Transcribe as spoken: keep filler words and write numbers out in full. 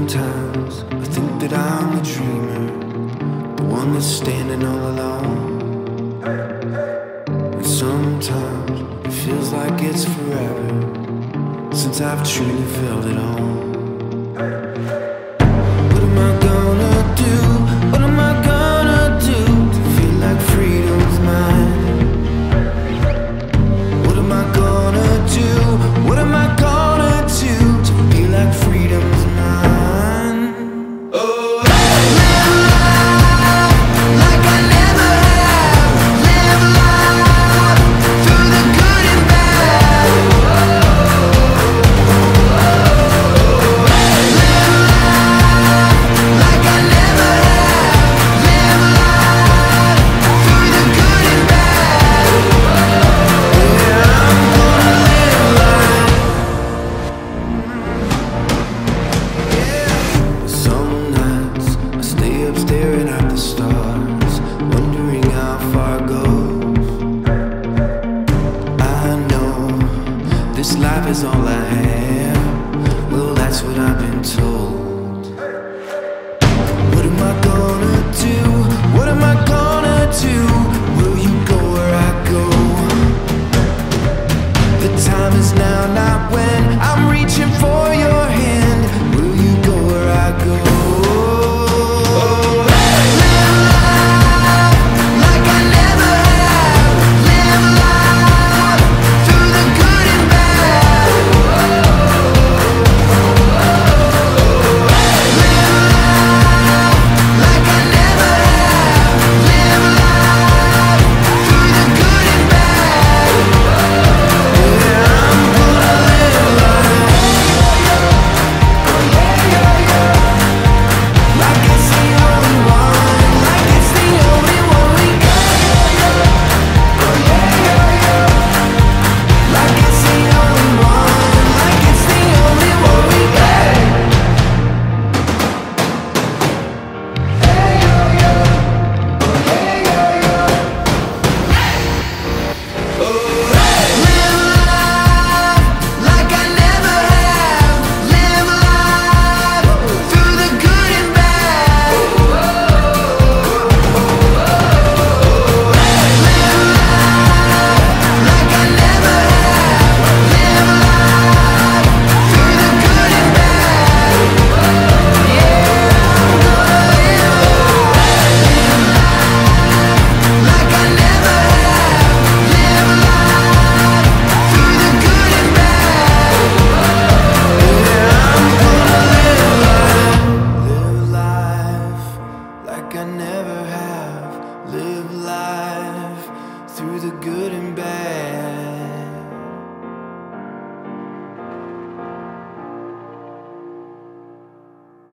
Sometimes I think that I'm a dreamer, the one that's standing all alone. And sometimes it feels like it's forever since I've truly felt it all. What am I gonna do? What am I gonna do to feel like freedom's mine? What am I gonna do? What am I gonna do to feel like freedom's mine? Oh, live life like I never have. Live life through the good and bad. Live life like I never have. Live life through the good and bad. Yeah, I'm gonna live life. Some nights I stay up staring at the stars, wondering how far it goes. I know this life is all I have. Well, that's what I've been told. What am I gonna do? What am I gonna do